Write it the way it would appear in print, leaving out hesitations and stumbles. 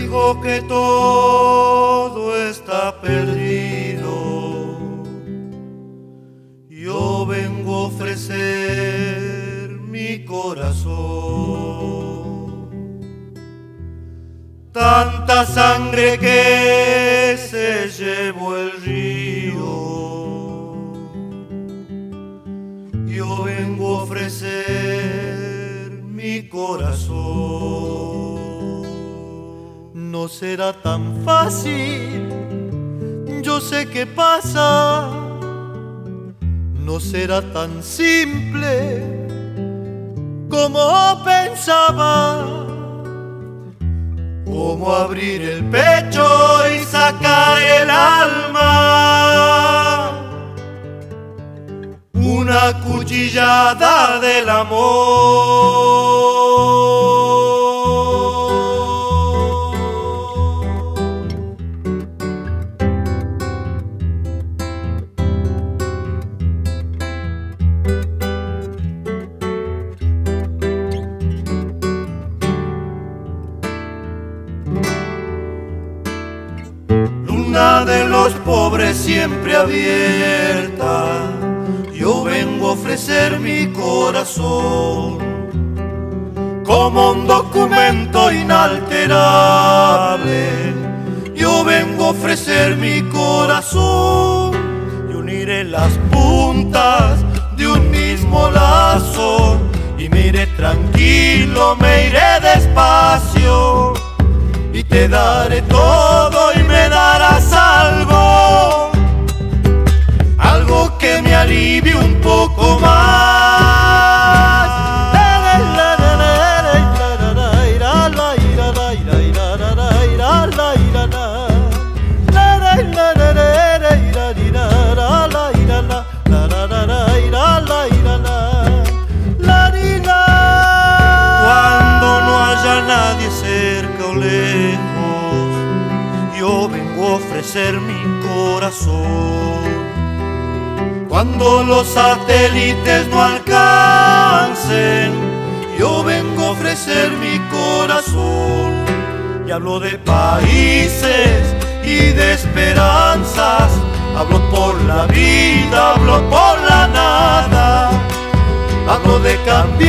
digo que todo está perdido, yo vengo a ofrecer mi corazón. Tanta sangre que se llevó el río, yo vengo a ofrecer mi corazón. No será tan fácil, yo sé que pasa. No será tan simple como pensaba, como abrir el pecho y sacar el alma, una cuchillada del amor. Luna de los pobres siempre abierta, yo vengo a ofrecer mi corazón como un documento inalterable. Yo vengo a ofrecer mi corazón y uniré las puntas de un mismo lazo, y me iré tranquilo, me iré despacio, y te daré todo y me darás algo, algo que me alivie un poco más. Cuando no haya nadie cerca o lejos, yo vengo a ofrecer mi corazón. Cuando los satélites no alcancen, yo vengo a ofrecer mi corazón. Y hablo de países y de esperanzas, hablo por la vida, hablo por la nada, hablo de cambiar